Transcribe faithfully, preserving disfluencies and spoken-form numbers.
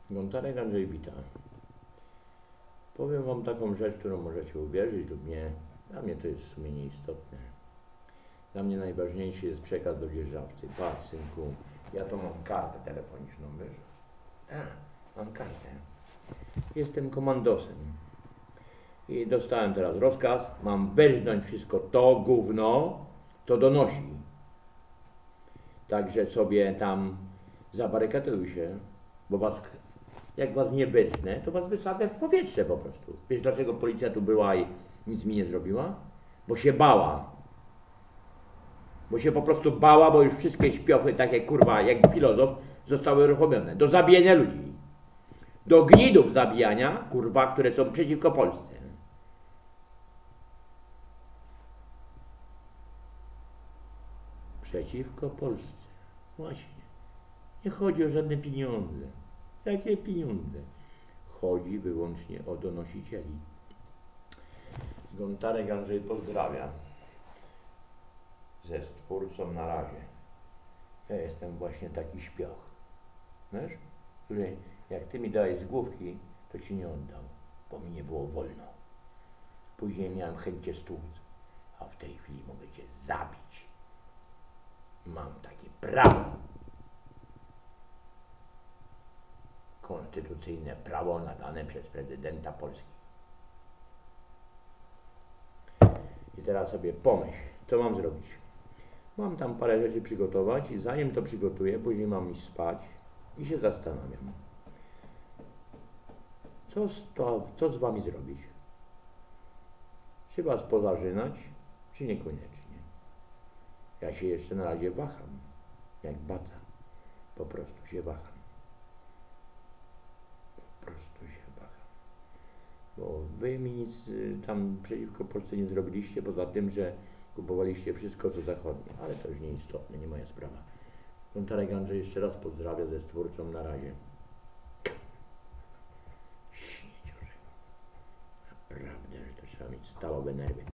Gontarek Andrzej Wita. Powiem wam taką rzecz, którą możecie uwierzyć lub nie. Dla mnie to jest w sumie nieistotne. Dla mnie najważniejszy jest przekaz do dzierżawcy. Patrz, synku, ja to mam kartę telefoniczną, wiesz? Tak, mam kartę. Jestem komandosem. I dostałem teraz rozkaz, mam wyrżnąć wszystko to gówno, co donosi. Także sobie tam zabarykaduj się, bo was, jak was nie wyrżnę, to was wysadzę w powietrze po prostu. Wiesz, dlaczego policja tu była i nic mi nie zrobiła? Bo się bała. Bo się po prostu bała, bo już wszystkie śpiochy, takie kurwa, jak filozof, zostały uruchomione. Do zabijania ludzi. Do gnidów zabijania, kurwa, które są przeciwko Polsce. Przeciwko Polsce. Właśnie. Nie chodzi o żadne pieniądze. Jakie pieniądze? Chodzi wyłącznie o donosicieli. Gontarek Andrzej pozdrawia. Ze Stwórcą na razie. Ja jestem właśnie taki śpioch. Wiesz? Który jak ty mi dałeś z główki, to ci nie oddał, bo mi nie było wolno. Później miałem chęć cię stłuc, a w tej chwili mogę cię zabić. Mam takie prawo. Konstytucyjne prawo nadane przez prezydenta Polski. I teraz sobie pomyśl, co mam zrobić. Mam tam parę rzeczy przygotować i zanim to przygotuję, później mam iść spać i się zastanawiam. Co z, to, co z wami zrobić? Czy was pozażynać, czy niekoniecznie? Ja się jeszcze na razie waham, jak baca. Po prostu się waham. Po prostu się waham. Bo wy mi nic tam przeciwko Polsce nie zrobiliście, poza tym, że kupowaliście wszystko co zachodnie. Ale to już nieistotne, nie moja sprawa. Gontarek Andrzej jeszcze raz pozdrawia ze Stwórcą na razie. Naprawdę, że to trzeba mieć stalowe nerwy.